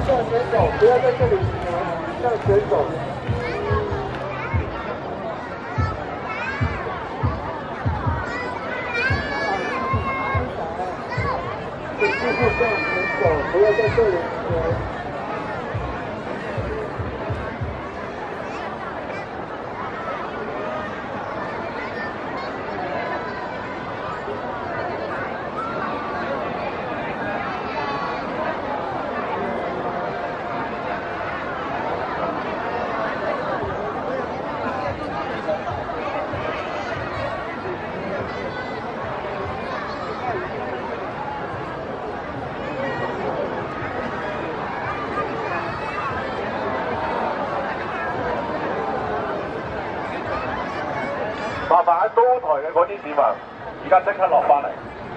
向前走，不要在这里向前走。请继续向前走，不要在这里麻煩喺高台嘅嗰啲市民，而家即刻落翻嚟。